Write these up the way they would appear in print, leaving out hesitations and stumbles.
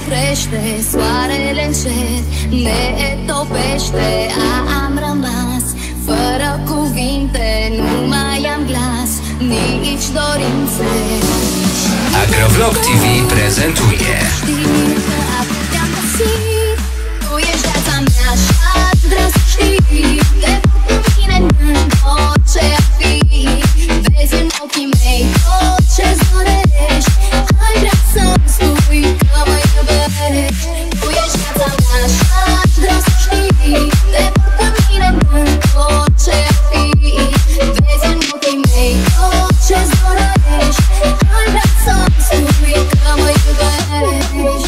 crește soarele încet, ne topește, am rămas fără cuvinte, nu mai am glas, nici dorințe. AGROvlogTV prezentuje. Tu ești viața mea și-aș vrea să știi, te pot cu mine în orice ar fi. Vezi în ochii mei tot ce-ți dorești, ai vrea să-mi spui că mă iubești. Tu ești viața mea și-aș vrea să știi, te pot cu mine în orice ar fi. Vezi în ochii mei tot ce-ți dorești, ai vrea să-mi spui că mă iubești.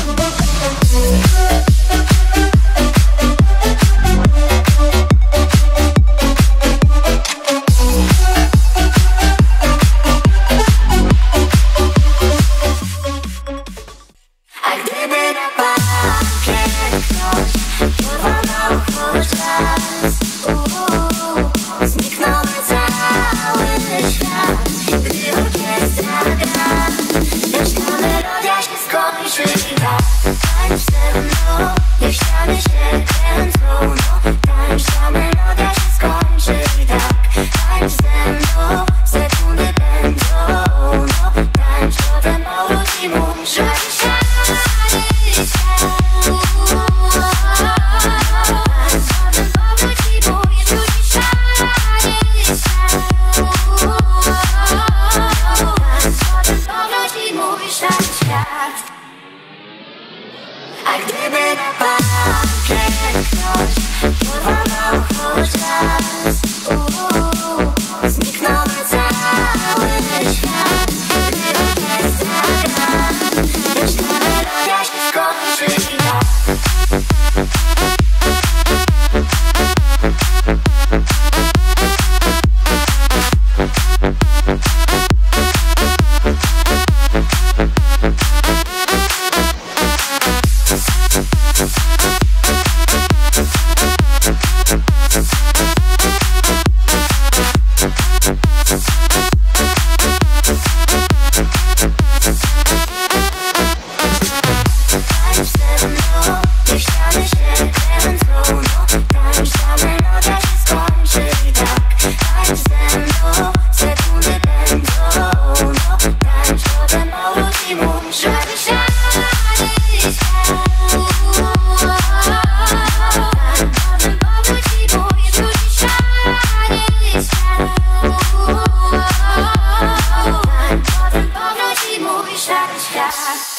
Shut